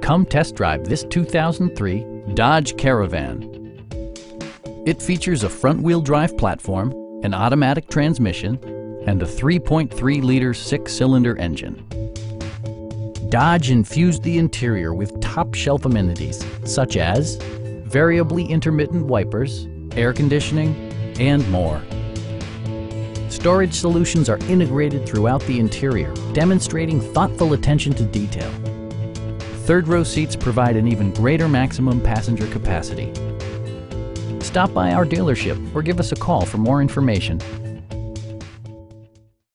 Come test drive this 2003 Dodge Caravan. It features a front-wheel drive platform, an automatic transmission, and a 3.3-liter six-cylinder engine. Dodge infused the interior with top-shelf amenities such as variably intermittent wipers, air conditioning, and more. Storage solutions are integrated throughout the interior, demonstrating thoughtful attention to detail. Third-row seats provide an even greater maximum passenger capacity. Stop by our dealership or give us a call for more information.